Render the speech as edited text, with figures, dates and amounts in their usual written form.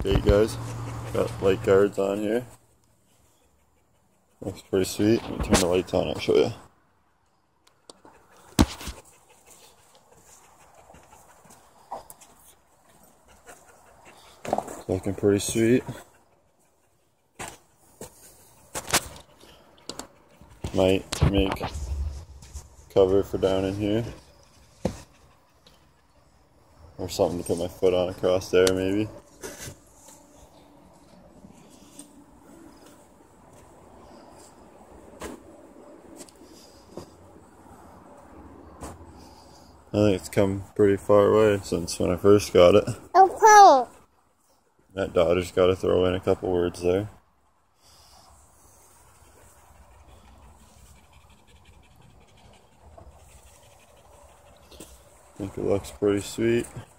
Hey guys, got light guards on here. Looks pretty sweet. Let me turn the lights on, I'll show you. Looking pretty sweet. Might make cover for down in here. Or something to put my foot on across there maybe. I think it's come pretty far away since when I first got it. Okay. That daughter's got to throw in a couple words there. I think it looks pretty sweet.